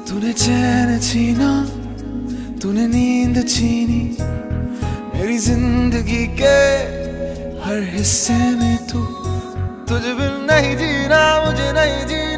तूने चैन छीना, तूने नींद छीनी, मेरी जिंदगी के हर हिस्से में तू। तुझ बिन नहीं जीना, मुझे नहीं जीना।